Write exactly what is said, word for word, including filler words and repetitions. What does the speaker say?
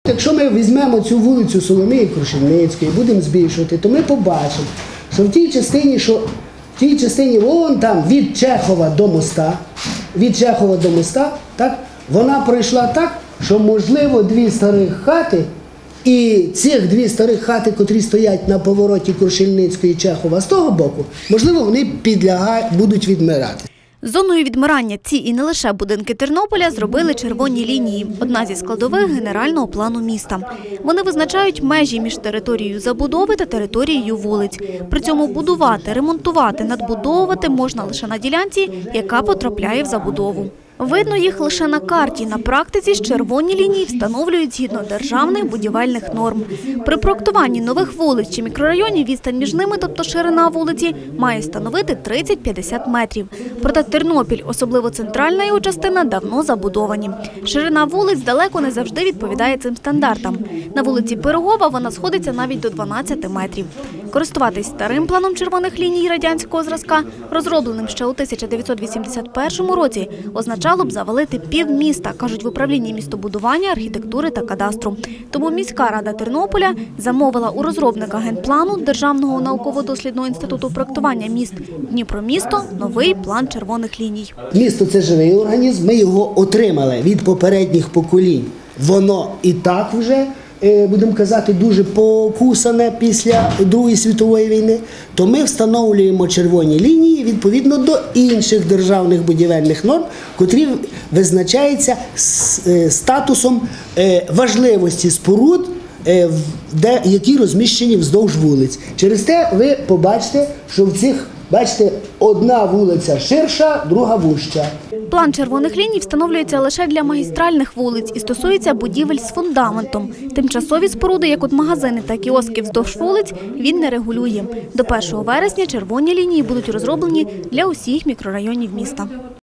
Якщо ми візьмемо цю вулицю Соломії Крушельницької, будемо збільшувати, то ми побачимо, що в тій частині, що в тій частині вон там від Чехова до моста, від Чехова до моста, так, вона пройшла так, що можливо дві старих хати, і цих дві старих хати, котрі стоять на повороті Крушельницької і Чехова з того боку, можливо, вони підлягають, будуть відмирати. Зоною відмирання ці і не лише будинки Тернополя зробили червоні лінії – одна зі складових генерального плану міста. Вони визначають межі між територією забудови та територією вулиць. При цьому будувати, ремонтувати, надбудовувати можна лише на ділянці, яка потрапляє в забудову. Видно їх лише на карті. На практиці ж червоні лінії встановлюють згідно державних будівельних норм. При проектуванні нових вулиць чи мікрорайонів відстань між ними, тобто ширина вулиці, має становити тридцять-п'ятдесят метрів. Проте Тернопіль, особливо центральна його частина, давно забудовані. Ширина вулиць далеко не завжди відповідає цим стандартам. На вулиці Пирогова вона сходиться навіть до дванадцяти метрів. Користуватись старим планом червоних ліній радянського зразка, розробленим ще у тисяча дев'ятсот вісімдесят першому році, означало б завалити півміста, кажуть в управлінні містобудування, архітектури та кадастру. Тому міська рада Тернополя замовила у розробника генплану Державного науково-дослідного інституту проектування міст «Дніпромісто» новий план червоних ліній. Місто – це живий організм, ми його отримали від попередніх поколінь. Воно і так вже, будемо казати, дуже покусане після Другої світової війни, то ми встановлюємо червоні лінії відповідно до інших державних будівельних норм, котрі визначаються статусом важливості споруд, які розміщені вздовж вулиць. Через те ви побачите, що в цих, бачите, одна вулиця ширша, друга вужча. План червоних ліній встановлюється лише для магістральних вулиць і стосується будівель з фундаментом. Тимчасові споруди, як от магазини та кіоски вздовж вулиць, він не регулює. До першого вересня червоні лінії будуть розроблені для усіх мікрорайонів міста.